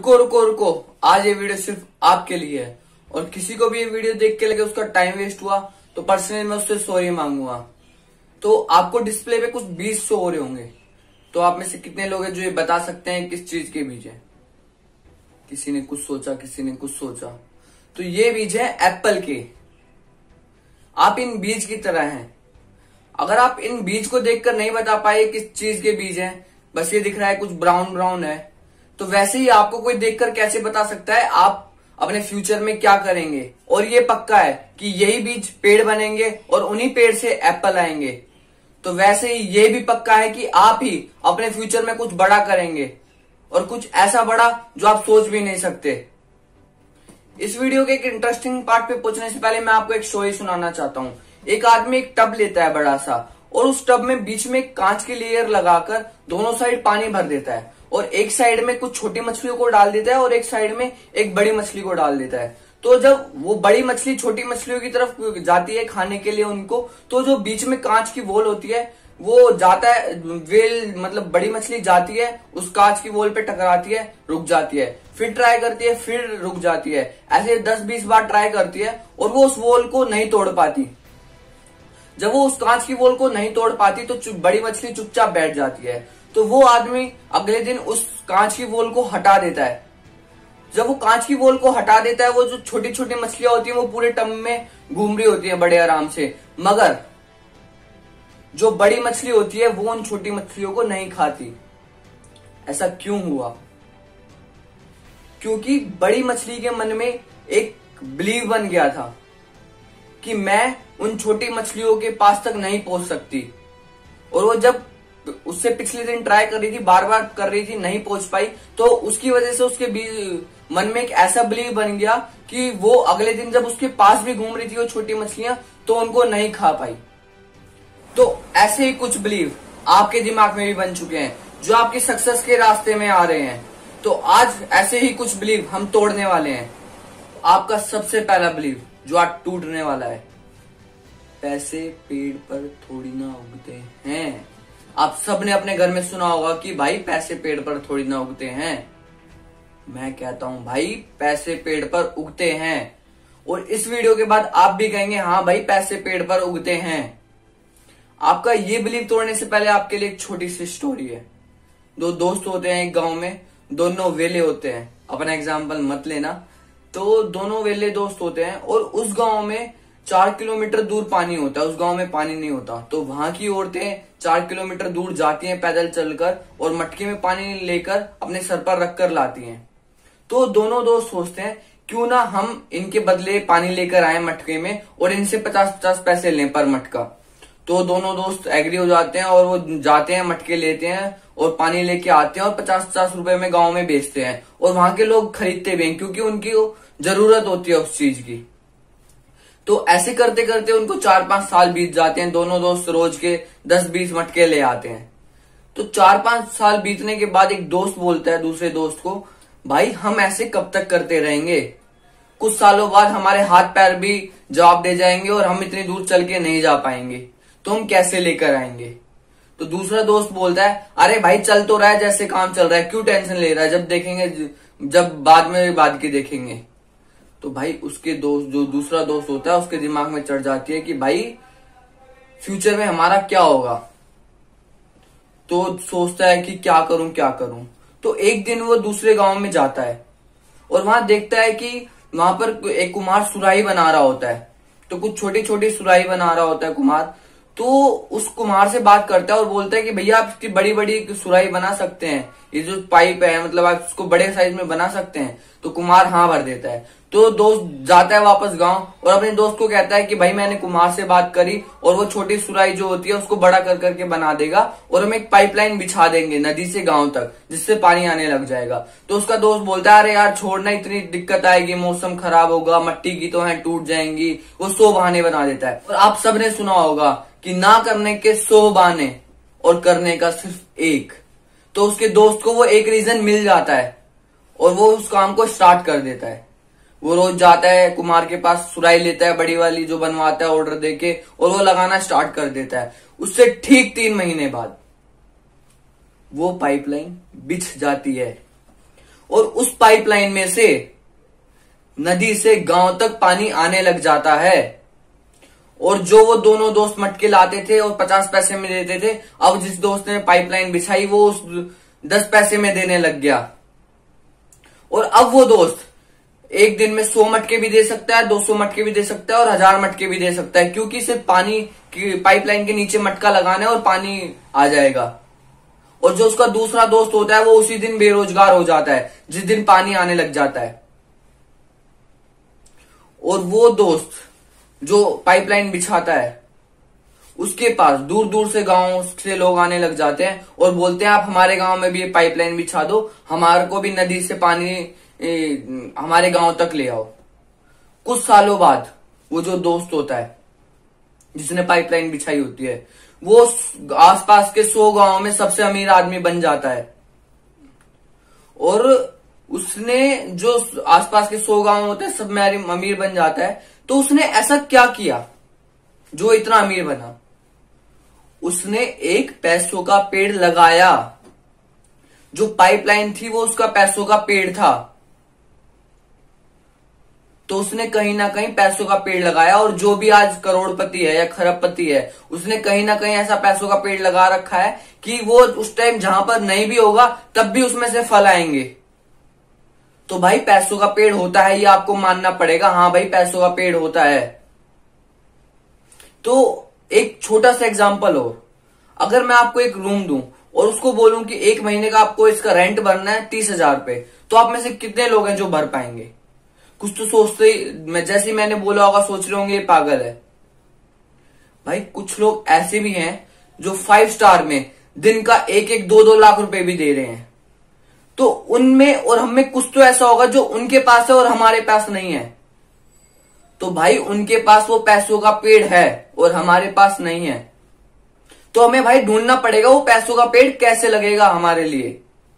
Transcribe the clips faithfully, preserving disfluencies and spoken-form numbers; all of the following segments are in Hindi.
रुको रुको रुको, आज ये वीडियो सिर्फ आपके लिए है और किसी को भी ये वीडियो देख के लगे उसका टाइम वेस्ट हुआ तो पर्सनली मैं उससे सॉरी मांगूंगा। तो आपको डिस्प्ले पे कुछ बीज शो हो रहे होंगे, तो आप में से कितने लोग हैं जो ये बता सकते हैं किस चीज के बीज है? किसी ने कुछ सोचा, किसी ने कुछ सोचा। तो ये बीज है एप्पल के। आप इन बीज की तरह हैं। अगर आप इन बीज को देखकर नहीं बता पाए किस चीज के बीज हैं, बस ये दिख रहा है कुछ ब्राउन ब्राउन है, तो वैसे ही आपको कोई देखकर कैसे बता सकता है आप अपने फ्यूचर में क्या करेंगे। और ये पक्का है कि यही बीज पेड़ बनेंगे और उन्हीं पेड़ से एप्पल आएंगे। तो वैसे ही ये भी पक्का है कि आप ही अपने फ्यूचर में कुछ बड़ा करेंगे और कुछ ऐसा बड़ा जो आप सोच भी नहीं सकते। इस वीडियो के एक इंटरेस्टिंग पार्ट पे पहुंचने से पहले मैं आपको एक स्टोरी सुनाना चाहता हूँ। एक आदमी एक टब लेता है बड़ा सा और उस टब में बीच में एक कांच की लेयर लगाकर दोनों साइड पानी भर देता है और एक साइड में कुछ छोटी मछलियों को डाल देता है और एक साइड में एक बड़ी मछली को डाल देता है। तो जब वो बड़ी मछली छोटी मछलियों की तरफ जाती है खाने के लिए उनको, तो जो बीच में कांच की वॉल होती है वो जाता है, वेल मतलब बड़ी मछली जाती है उस कांच की वॉल पे टकराती है, रुक जाती है, फिर ट्राई करती है, फिर रुक जाती है। ऐसे दस बीस बार ट्राई करती है और वो उस वॉल को नहीं तोड़ पाती। जब वो उस कांच की वॉल को नहीं तोड़ पाती तो बड़ी मछली चुपचाप बैठ जाती है। तो वो आदमी अगले दिन उस कांच की वॉल को हटा देता है। जब वो कांच की वॉल को हटा देता है, वो जो छोटी छोटी मछलियां होती हैं वो पूरे टब में घूम रही होती हैं बड़े आराम से, मगर जो बड़ी मछली होती है वो उन छोटी मछलियों को नहीं खाती। ऐसा क्यों हुआ? क्योंकि बड़ी मछली के मन में एक बिलीव बन गया था कि मैं उन छोटी मछलियों के पास तक नहीं पहुंच सकती। और वो जब उससे पिछले दिन ट्राई कर रही थी, बार बार कर रही थी, नहीं पहुंच पाई, तो उसकी वजह से उसके मन में एक ऐसा बिलीव बन गया कि वो अगले दिन जब उसके पास भी घूम रही थी वो छोटी मछलियां, तो उनको नहीं खा पाई। तो ऐसे ही कुछ बिलीव आपके दिमाग में भी बन चुके हैं जो आपकी सक्सेस के रास्ते में आ रहे हैं। तो आज ऐसे ही कुछ बिलीव हम तोड़ने वाले हैं। आपका सबसे पहला बिलीव जो आज टूटने वाला है, पैसे पेड़ पर थोड़ी ना उगते हैं। आप सबने अपने घर में सुना होगा कि भाई पैसे पेड़ पर थोड़ी ना उगते हैं। मैं कहता हूं भाई पैसे पेड़ पर उगते हैं। और इस वीडियो के बाद आप भी कहेंगे हाँ भाई पैसे पेड़ पर उगते हैं। आपका ये बिलीव तोड़ने से पहले आपके लिए एक छोटी सी स्टोरी है। दो दोस्त होते हैं एक गांव में, दोनों वेले होते हैं। अपना एग्जाम्पल मत लेना। तो दोनों वेले दोस्त होते हैं और उस गांव में चार किलोमीटर दूर पानी होता है, उस गांव में पानी नहीं होता। तो वहां की औरतें चार किलोमीटर दूर जाती हैं पैदल चलकर और मटके में पानी लेकर अपने सर पर रखकर लाती हैं। तो दोनों दोस्त सोचते हैं क्यों ना हम इनके बदले पानी लेकर आए मटके में और इनसे पचास पचास पैसे लें पर मटका। तो दोनों दोस्त एग्री हो जाते हैं और वो जाते हैं, मटके लेते हैं और पानी लेके आते हैं और पचास पचास रुपए में गांव में बेचते हैं। और वहां के लोग खरीदते भी हैं क्योंकि उनकी जरूरत होती है उस चीज की। तो ऐसे करते करते उनको चार पांच साल बीत जाते हैं। दोनों दोस्त रोज के दस बीस मटके ले आते हैं। तो चार पांच साल बीतने के बाद एक दोस्त बोलता है दूसरे दोस्त को, भाई हम ऐसे कब तक करते रहेंगे? कुछ सालों बाद हमारे हाथ पैर भी जवाब दे जाएंगे और हम इतनी दूर चल के नहीं जा पाएंगे, तो हम कैसे लेकर आएंगे? तो दूसरा दोस्त बोलता है, अरे भाई चल तो रहा है, जैसे काम चल रहा है, क्यों टेंशन ले रहा है? जब देखेंगे, जब बाद में बाद की देखेंगे। तो भाई उसके दोस्त, जो दूसरा दोस्त होता है, उसके दिमाग में चढ़ जाती है कि भाई फ्यूचर में हमारा क्या होगा। तो सोचता है कि क्या करूं क्या करूं। तो एक दिन वो दूसरे गांव में जाता है और वहां देखता है कि वहां पर एक कुम्हार सुराही बना रहा होता है। तो कुछ छोटी छोटी सुराही बना रहा होता है कुम्हार। तो उस कुम्हार से बात करता है और बोलता है कि भैया आप इसकी बड़ी बड़ी सुराही बना सकते हैं, ये जो पाइप है मतलब आप इसको बड़े साइज में बना सकते हैं? तो कुम्हार हाँ भर देता है। तो दोस्त जाता है वापस गांव और अपने दोस्त को कहता है कि भाई मैंने कुम्हार से बात करी और वो छोटी सुराही जो होती है उसको बड़ा कर करके बना देगा और हम एक पाइपलाइन बिछा देंगे नदी से गांव तक, जिससे पानी आने लग जाएगा। तो उसका दोस्त बोलता है, अरे यार छोड़ना, इतनी दिक्कत आएगी, मौसम खराब होगा, मट्टी की तो है टूट जाएंगी। वो सौ बहाने बना देता है। और आप सबने सुना होगा कि ना करने के सौ बहाने और करने का सिर्फ एक। तो उसके दोस्त को वो एक रीजन मिल जाता है और वो उस काम को स्टार्ट कर देता है। वो रोज जाता है कुम्हार के पास, सुराही लेता है बड़ी वाली जो बनवाता है ऑर्डर देके, और वो लगाना स्टार्ट कर देता है। उससे ठीक तीन महीने बाद वो पाइपलाइन बिछ जाती है और उस पाइपलाइन में से नदी से गांव तक पानी आने लग जाता है। और जो वो दोनों दोस्त मटके लाते थे और पचास पैसे में देते थे, अब जिस दोस्त ने पाइपलाइन बिछाई वो उस दस पैसे में देने लग गया। और अब वो दोस्त एक दिन में सौ मटके भी दे सकता है, दो सौ मटके भी दे सकता है और हजार मटके भी दे सकता है, क्योंकि सिर्फ पानी की पाइपलाइन के नीचे मटका लगाना है और पानी आ जाएगा। और जो उसका दूसरा दोस्त होता है वो उसी दिन बेरोजगार हो जाता है जिस दिन पानी आने लग जाता है। और वो दोस्त जो पाइपलाइन बिछाता है उसके पास दूर दूर से गांव से लोग आने लग जाते हैं और बोलते हैं आप हमारे गांव में भी ये पाइपलाइन बिछा दो, हमारे को भी नदी से पानी ए, हमारे गांव तक ले आओ। कुछ सालों बाद वो जो दोस्त होता है जिसने पाइपलाइन बिछाई होती है वो आसपास के सौ गांवों में सबसे अमीर आदमी बन जाता है। और उसने जो आसपास के सौ गांव होते हैं सब में अमीर बन जाता है। तो उसने ऐसा क्या किया जो इतना अमीर बना? उसने एक पैसों का पेड़ लगाया। जो पाइपलाइन थी वो उसका पैसों का पेड़ था। तो उसने कहीं ना कहीं पैसों का पेड़ लगाया। और जो भी आज करोड़पति है या खरबपति है उसने कहीं ना कहीं ऐसा पैसों का पेड़ लगा रखा है कि वो उस टाइम जहां पर नहीं भी होगा तब भी उसमें से फल आएंगे। तो भाई पैसों का पेड़ होता है, ये आपको मानना पड़ेगा। हाँ भाई पैसों का पेड़ होता है। तो एक छोटा सा एग्जांपल हो, अगर मैं आपको एक रूम दूं और उसको बोलूं कि एक महीने का आपको इसका रेंट भरना है तीस हजार रुपए, तो आप में से कितने लोग हैं जो भर पाएंगे? कुछ तो सोचते ही, जैसे मैंने बोला होगा, सोच रहे होंगे ये पागल है। भाई कुछ लोग ऐसे भी हैं जो फाइव स्टार में दिन का एक एक दो दो लाख रुपए भी दे रहे हैं। तो उनमें और हमें कुछ तो ऐसा होगा जो उनके पास है और हमारे पास नहीं है। तो भाई उनके पास वो पैसों का पेड़ है और हमारे पास नहीं है। तो हमें भाई ढूंढना पड़ेगा वो पैसों का पेड़ कैसे लगेगा हमारे लिए।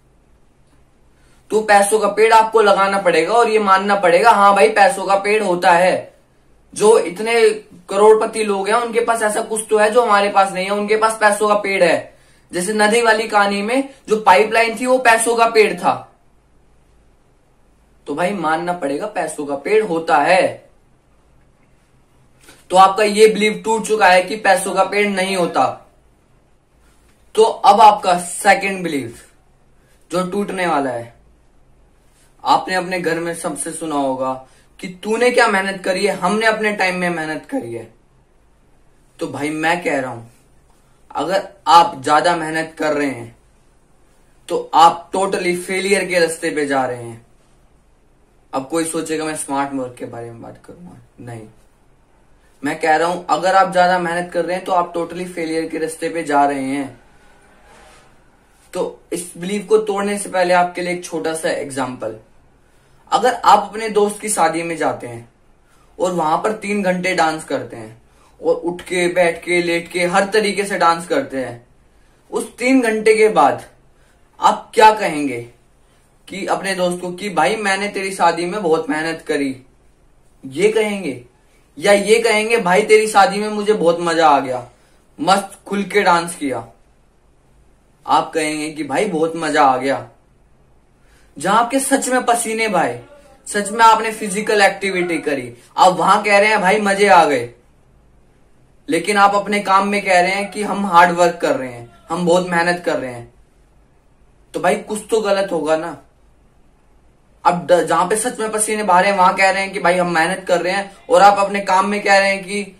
तो पैसों का पेड़ आपको लगाना पड़ेगा और ये मानना पड़ेगा हाँ भाई पैसों का पेड़ होता है। जो इतने करोड़पति लोग हैं उनके पास ऐसा कुछ तो है जो हमारे पास नहीं है, उनके पास पैसों का पेड़ है। जैसे नदी वाली कहानी में जो पाइपलाइन थी वो पैसों का पेड़ था। तो भाई मानना पड़ेगा पैसों का पेड़ होता है। तो आपका ये बिलीव टूट चुका है कि पैसों का पेड़ नहीं होता। तो अब आपका सेकंड बिलीव जो टूटने वाला है, आपने अपने घर में सबसे सुना होगा कि तूने क्या मेहनत करी है, हमने अपने टाइम में मेहनत करी है। तो भाई मैं कह रहा हूं अगर आप ज्यादा मेहनत कर रहे हैं तो आप टोटली फेलियर के रास्ते पे जा रहे हैं। अब कोई सोचेगा मैं स्मार्ट वर्क के बारे में बात करूंगा, नहीं, मैं कह रहा हूं अगर आप ज्यादा मेहनत कर रहे हैं तो आप टोटली फेलियर के रास्ते पे जा रहे हैं। तो इस बिलीव को तोड़ने से पहले आपके लिए एक छोटा सा एग्जाम्पल, अगर आप अपने दोस्त की शादी में जाते हैं और वहां पर तीन घंटे डांस करते हैं और उठ के बैठ के लेट के हर तरीके से डांस करते हैं, उस तीन घंटे के बाद आप क्या कहेंगे कि अपने दोस्त को कि भाई मैंने तेरी शादी में बहुत मेहनत करी, ये कहेंगे? या ये कहेंगे भाई तेरी शादी में मुझे बहुत मजा आ गया, मस्त खुल के डांस किया? आप कहेंगे कि भाई बहुत मजा आ गया। जहां आपके सच में पसीने भाई, सच में आपने फिजिकल एक्टिविटी करी, आप वहां कह रहे हैं भाई मजे आ गए, लेकिन आप अपने काम में कह रहे हैं कि हम हार्ड वर्क कर रहे हैं, हम बहुत मेहनत कर रहे हैं। तो भाई कुछ तो गलत होगा ना। अब जहां पे सच में पसीने बहा रहे हैं वहां कह रहे हैं कि भाई हम मेहनत कर रहे हैं और आप अपने काम में कह रहे हैं कि,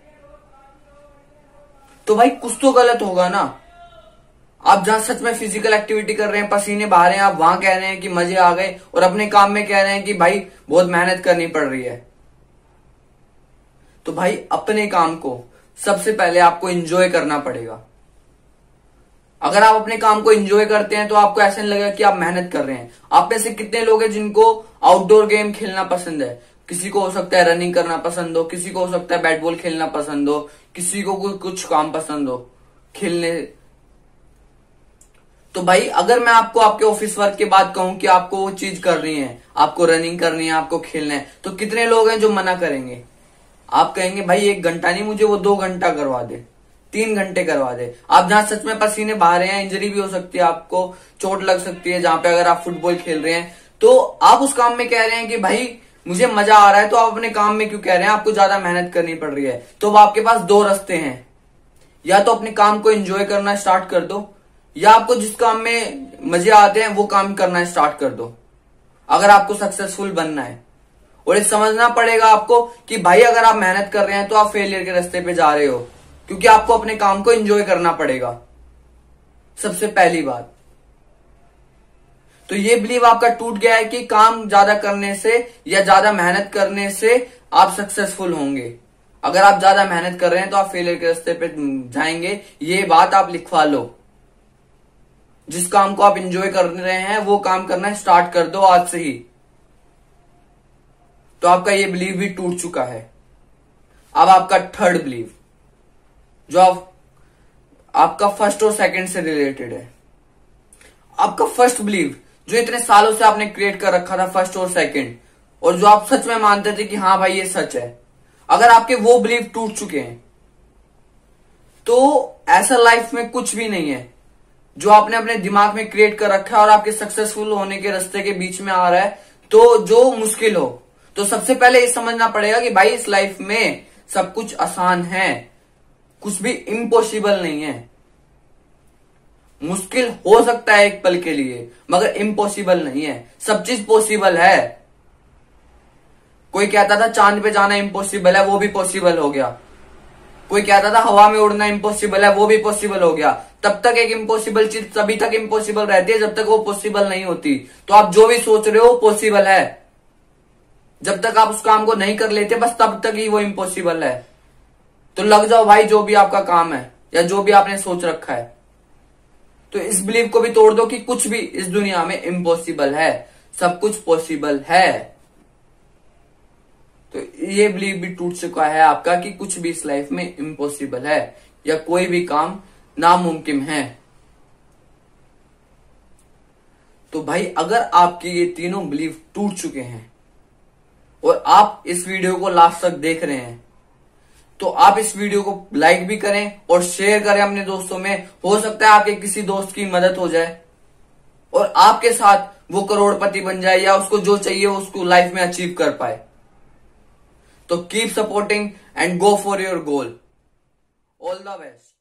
तो भाई कुछ तो गलत होगा ना। आप जहां सच में फिजिकल एक्टिविटी कर रहे हैं, पसीने बहा रहे हैं, आप वहां कह रहे हैं कि मजे आ गए और अपने काम में कह रहे हैं कि भाई बहुत मेहनत करनी पड़ रही है। तो भाई अपने काम को सबसे पहले आपको एंजॉय करना पड़ेगा। अगर आप अपने काम को एंजॉय करते हैं तो आपको ऐसा नहीं लगेगा कि आप मेहनत कर रहे हैं। आप में से कितने लोग हैं जिनको आउटडोर गेम खेलना पसंद है? किसी को हो सकता है रनिंग करना पसंद हो, किसी को हो सकता है बैट बॉल खेलना पसंद हो, किसी को कोई कुछ काम पसंद हो खेलने। तो भाई अगर मैं आपको आपके ऑफिस वर्क के बाद कहूं कि आपको वो चीज करनी है, आपको रनिंग करनी है, आपको खेलना है, तो कितने लोग हैं जो मना करेंगे? आप कहेंगे भाई एक घंटा नहीं, मुझे वो दो घंटा करवा दे, तीन घंटे करवा दे। आप जहां सच में पसीने बहा रहे हैं, इंजरी भी हो सकती है, आपको चोट लग सकती है जहां पे अगर आप फुटबॉल खेल रहे हैं, तो आप उस काम में कह रहे हैं कि भाई मुझे मजा आ रहा है, तो आप अपने काम में क्यों कह रहे हैं आपको ज्यादा मेहनत करनी पड़ रही है? तो अब आपके पास दो रास्ते हैं, या तो अपने काम को एंजॉय करना स्टार्ट कर दो, या आपको जिस काम में मजे आते हैं वो काम करना स्टार्ट कर दो, अगर आपको सक्सेसफुल बनना है। और ये समझना पड़ेगा आपको कि भाई अगर आप मेहनत कर रहे हैं तो आप फेलियर के रास्ते पे जा रहे हो, क्योंकि आपको अपने काम को एंजॉय करना पड़ेगा, सबसे पहली बात। तो ये बिलीव आपका टूट गया है कि काम ज्यादा करने से या ज्यादा मेहनत करने से आप सक्सेसफुल होंगे। अगर आप ज्यादा मेहनत कर रहे हैं तो आप फेलियर के रास्ते पे जाएंगे, ये बात आप लिखवा लो। जिस काम को आप एंजॉय कर रहे हैं वो काम करना स्टार्ट कर दो आज से ही। तो आपका ये बिलीव भी टूट चुका है। अब आपका थर्ड बिलीव, जो आप, आपका फर्स्ट और सेकंड से रिलेटेड है। आपका फर्स्ट बिलीव जो इतने सालों से आपने क्रिएट कर रखा था, फर्स्ट और सेकंड, और जो आप सच में मानते थे कि हाँ भाई ये सच है, अगर आपके वो बिलीव टूट चुके हैं तो ऐसा लाइफ में कुछ भी नहीं है जो आपने अपने दिमाग में क्रिएट कर रखा है और आपके सक्सेसफुल होने के रास्ते के बीच में आ रहा है, तो जो मुश्किल हो। तो सबसे पहले ये समझना पड़ेगा कि भाई इस लाइफ में सब कुछ आसान है, कुछ भी इम्पॉसिबल नहीं है। मुश्किल हो सकता है एक पल के लिए, मगर इम्पॉसिबल नहीं है। सब चीज पॉसिबल है। कोई कहता था चांद पे जाना इम्पॉसिबल है, वो भी पॉसिबल हो गया। कोई कहता था हवा में उड़ना इम्पॉसिबल है, वो भी पॉसिबल हो गया। तब तक एक इम्पॉसिबल चीज तभी तक इम्पॉसिबल रहती है जब तक वो पॉसिबल नहीं होती। तो आप जो भी सोच रहे हो पॉसिबल है। जब तक आप उस काम को नहीं कर लेते बस तब तक ही वो इम्पॉसिबल है। तो लग जाओ भाई जो भी आपका काम है या जो भी आपने सोच रखा है। तो इस बिलीव को भी तोड़ दो कि कुछ भी इस दुनिया में इम्पॉसिबल है, सब कुछ पॉसिबल है। तो ये बिलीव भी टूट चुका है आपका कि कुछ भी इस लाइफ में इम्पॉसिबल है या कोई भी काम नामुमकिन है। तो भाई अगर आपके ये तीनों बिलीव टूट चुके हैं और आप इस वीडियो को लास्ट तक देख रहे हैं, तो आप इस वीडियो को लाइक भी करें और शेयर करें अपने दोस्तों में। हो सकता है आपके किसी दोस्त की मदद हो जाए और आपके साथ वो करोड़पति बन जाए या उसको जो चाहिए उसको लाइफ में अचीव कर पाए। तो keep supporting and go for your goal. All the best.